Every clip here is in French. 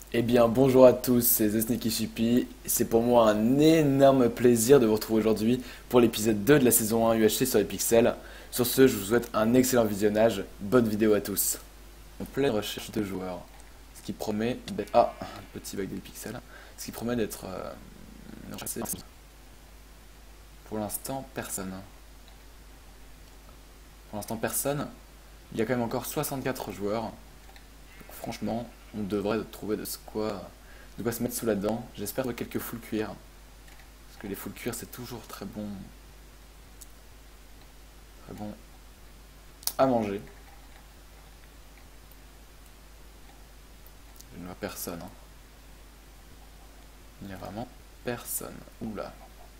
Eh bien, bonjour à tous, c'est The Sneaky Chippy. C'est pour moi un énorme plaisir de vous retrouver aujourd'hui pour l'épisode 2 de la saison 1 UHC sur les pixels. Sur ce, je vous souhaite un excellent visionnage. Bonne vidéo à tous. En pleine recherche de joueurs. Ce qui promet d'être... Ah, un petit bug des pixels. Ce qui promet d'être... recherché. Pour l'instant, personne. Pour l'instant, personne. Il y a quand même encore 64 joueurs. Donc, franchement, on devrait trouver de quoi se mettre sous la dent. J'espère trouver quelques full cuir. Parce que les full cuir, c'est toujours très bon. Très bon à manger. Je ne vois personne. Hein. Il n'y a vraiment personne. Oula.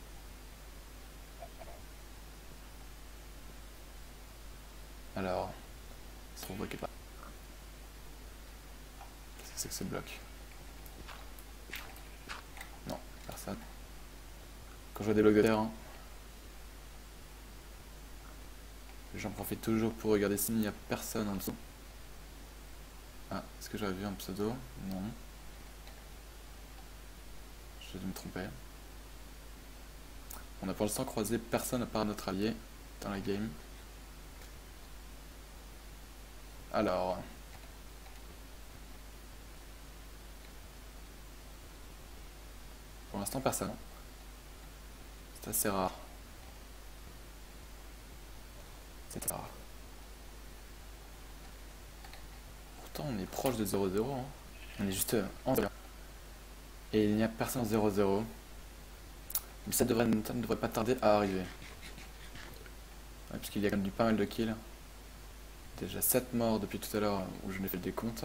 Alors, on se trouve quelque part. Qu'est-ce que c'est que ce bloc? Non, personne. Quand je vois des blocs de terre, hein, j'en profite toujours pour regarder s'il n'y a personne en dessous. Ah, est-ce que j'avais vu un pseudo? Non. Je vais me tromper. On a pour l'instant croisé personne à part notre allié dans la game. Alors... Pour l'instant, personne. C'est assez rare. C'est rare. Pourtant, on est proche de 0-0. Hein. On est juste en 0. Et il n'y a personne en 0-0. Mais ça ne devrait pas tarder à arriver. Ouais, puisqu'il y a quand même eu pas mal de kills. Déjà 7 morts depuis tout à l'heure où je n'ai fait le décompte.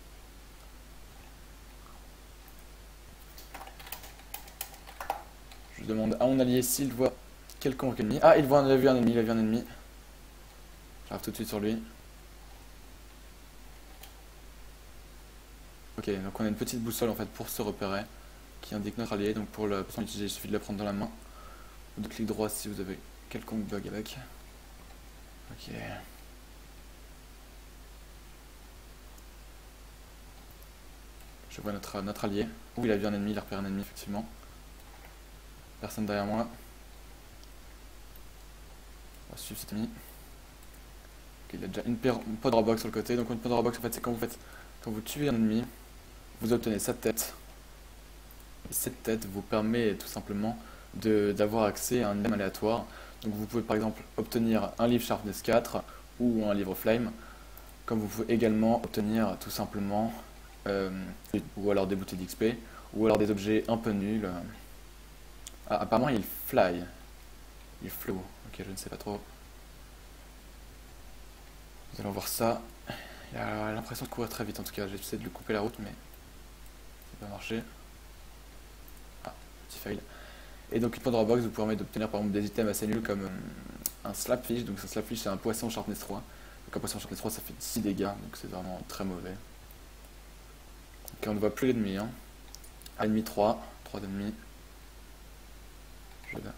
Je demande à mon allié s'il voit quelconque ennemi. Ah, il a vu un ennemi, il a vu un ennemi. J'arrive tout de suite sur lui. Ok, donc on a une petite boussole en fait pour se repérer, qui indique notre allié. Donc pour l'utiliser, il suffit de la prendre dans la main. Ou de clic droit si vous avez quelconque bug avec. Ok. Je vois notre allié. Ouh, il a vu un ennemi, il a repéré un ennemi effectivement. Personne derrière moi. On va suivre cet ennemi. Ok, il a déjà une pod box sur le côté. Donc une pod box en fait c'est quand vous tuez un ennemi, vous obtenez sa tête. Et cette tête vous permet tout simplement d'avoir accès à un item aléatoire. Donc vous pouvez par exemple obtenir un livre Sharpness 4 ou un livre Flame. Comme vous pouvez également obtenir tout simplement ou alors des bouteilles d'XP ou alors des objets un peu nuls. Ah, apparemment il fly. Il flow. Ok, je ne sais pas trop. Nous allons voir ça. Il a l'impression de courir très vite en tout cas. J'ai essayé de lui couper la route mais ça n'a pas marché. Ah, petit fail. Et donc une Pandora Box vous permet d'obtenir par exemple des items assez nuls comme un Slapfish. Donc un Slapfish c'est un poisson Sharpness 3. Donc un poisson Sharpness 3 ça fait 6 dégâts. Donc c'est vraiment très mauvais. Ok, on ne voit plus l'ennemi. Hein. Ennemi 3. 3 ennemis. Je vais...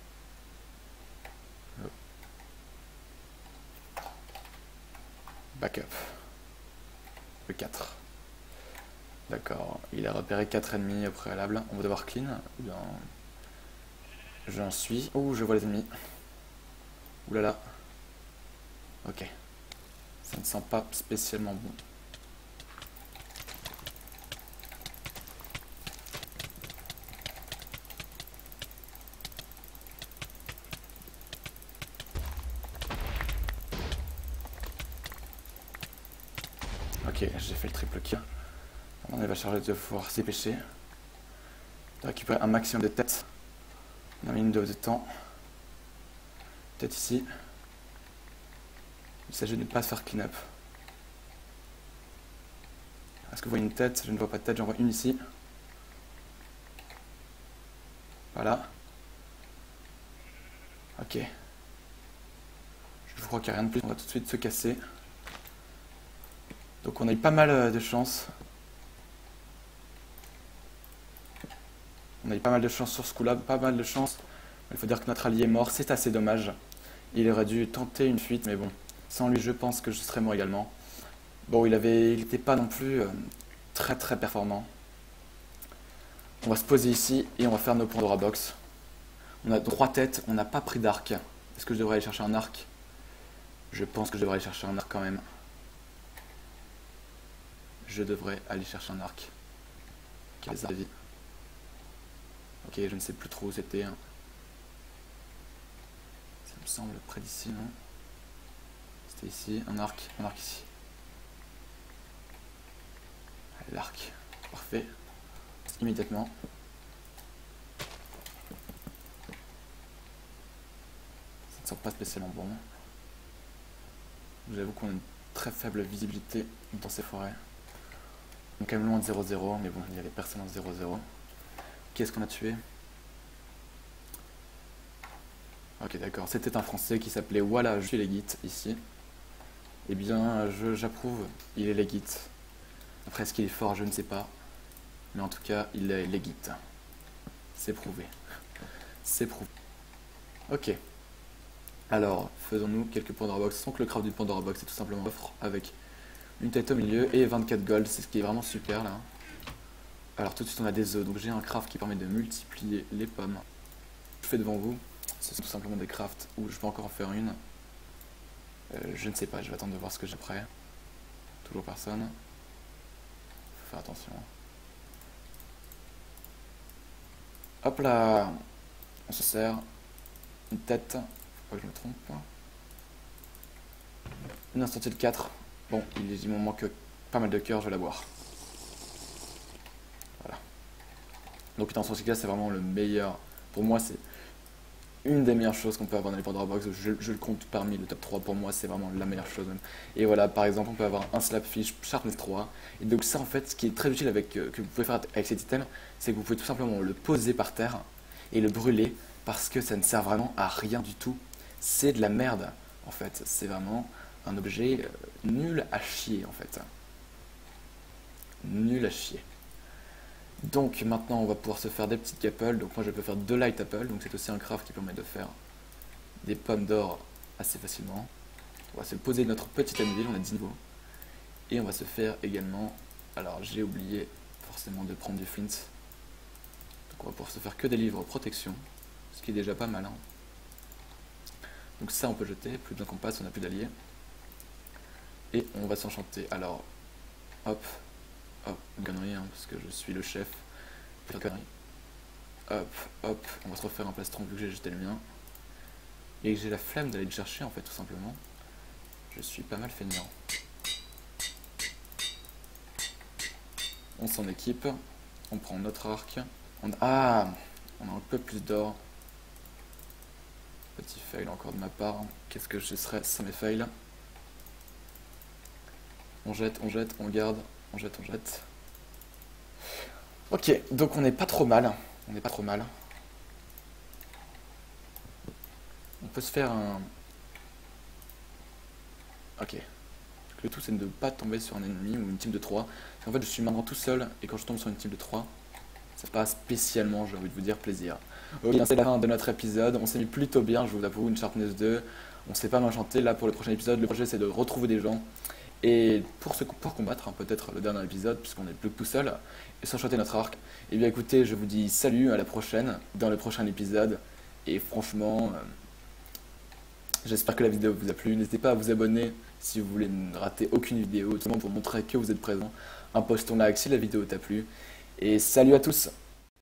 Backup. Le 4. D'accord. Il a repéré 4 ennemis au préalable. On va devoir clean. Ou bien... J'en suis. Oh, je vois les ennemis. Ouh là là. Ok. Ça ne sent pas spécialement bon. Ok, j'ai fait le triple kill. On va charger de pouvoir se dépêcher. De récupérer un maximum de têtes. On a mis une dose de temps. Peut-être ici. Il s'agit de ne pas se faire clean up. Est-ce que vous voyez une tête? Je ne vois pas de tête, j'en vois une ici. Voilà. Ok. Je crois qu'il n'y a rien de plus, on va tout de suite se casser. Donc on a eu pas mal de chance. On a eu pas mal de chance sur ce coup-là, pas mal de chance. Il faut dire que notre allié est mort, c'est assez dommage. Il aurait dû tenter une fuite, mais bon. Sans lui, je pense que je serais mort également. Bon, il n'était pas non plus très très performant. On va se poser ici et on va faire nos points d'aura box. On a 3 têtes, on n'a pas pris d'arc. Est-ce que je devrais aller chercher un arc? Je pense que je devrais aller chercher un arc quand même. Je devrais aller chercher un arc. Quels avis? Ok, je ne sais plus trop où c'était. Ça me semble près d'ici, non? C'était ici, un arc ici. L'arc, parfait. Immédiatement. Ça ne sort pas spécialement bon. J'avoue qu'on a une très faible visibilité dans ces forêts. On est quand même loin de 0-0, mais bon, il y avait personne en 0-0. Qu'est-ce qu'on a tué? Ok, d'accord. C'était un Français qui s'appelait Voilà, je suis Legit, ici. Eh bien, j'approuve. Il est Legit. Après, est-ce qu'il est fort? Je ne sais pas. Mais en tout cas, il est Legit. C'est prouvé. C'est prouvé. Ok. Alors, faisons-nous quelques Pandora Box. Donc le craft du Pandora Box est tout simplement offre avec une tête au milieu et 24 gold. C'est ce qui est vraiment super là. Alors tout de suite on a des œufs. Donc j'ai un craft qui permet de multiplier les pommes. Je fais devant vous. Ce sont tout simplement des crafts où je peux encore en faire une. Je ne sais pas, je vais attendre de voir ce que j'ai après. Toujours personne. Faut faire attention. Hop là. On se sert une tête. Faut pas que je me trompe. Une instantile 4. Bon, il m'en manque pas mal de cœur, je vais la boire. Voilà. Donc une instantile 4 c'est vraiment le meilleur. Pour moi c'est une des meilleures choses qu'on peut avoir dans les Pandora Box. Je le compte parmi le top 3. Pour moi c'est vraiment la meilleure chose même. Et voilà, par exemple on peut avoir un Slapfish Sharpness 3. Et donc ça en fait ce qui est très utile avec, que vous pouvez faire avec cet item, c'est que vous pouvez tout simplement le poser par terre et le brûler parce que ça ne sert vraiment à rien du tout. C'est de la merde en fait. C'est vraiment un objet nul à chier en fait. Nul à chier. Donc maintenant on va pouvoir se faire des petites apples. Donc moi je peux faire 2 light apples. Donc c'est aussi un craft qui permet de faire des pommes d'or assez facilement. On va se poser notre petite anvil, on a 10 niveaux. Et on va se faire également, alors j'ai oublié forcément de prendre du flint. Donc on va pouvoir se faire que des livres protection. Ce qui est déjà pas mal. Hein. Donc ça on peut jeter, plus besoin qu'on passe, on n'a plus d'alliés. Et on va s'enchanter. Alors, hop, hop, connerie, hein, parce que je suis le chef. Connerie. Hop, hop, on va se refaire un plastron vu que j'ai jeté le mien. Et que j'ai la flemme d'aller le chercher en fait, tout simplement. Je suis pas mal feignant. On s'en équipe. On prend notre arc. Ah, on a un peu plus d'or. Petit fail encore de ma part. Qu'est-ce que je serais sans mes fails? On jette, on garde, on jette, on jette. Ok, donc on n'est pas trop mal. On n'est pas trop mal. On peut se faire un... Ok. Le tout c'est de ne pas tomber sur un ennemi ou une team de 3. En fait je suis maintenant tout seul et quand je tombe sur une team de 3, ça pas spécialement, j'ai envie de vous dire, plaisir. Ok, c'est la fin de notre épisode. On s'est mis plutôt bien, je vous avoue, une Sharpness 2. On s'est pas mal enchanté. Là pour le prochain épisode, le projet c'est de retrouver des gens. Et pour combattre hein, peut-être le dernier épisode, puisqu'on est plus tout seul, et s'enchanter notre arc, et bien écoutez, je vous dis salut, à la prochaine, dans le prochain épisode, et franchement, j'espère que la vidéo vous a plu, n'hésitez pas à vous abonner si vous voulez ne rater aucune vidéo, tout simplement pour montrer que vous êtes présent, un post ton like si la vidéo t'a plu, et salut à tous.